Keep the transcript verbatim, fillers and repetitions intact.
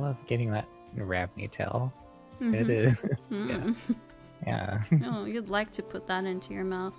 love getting that Ravney tail. Mm-hmm. It is. Mm. Yeah. Oh, you'd like to put that into your mouth.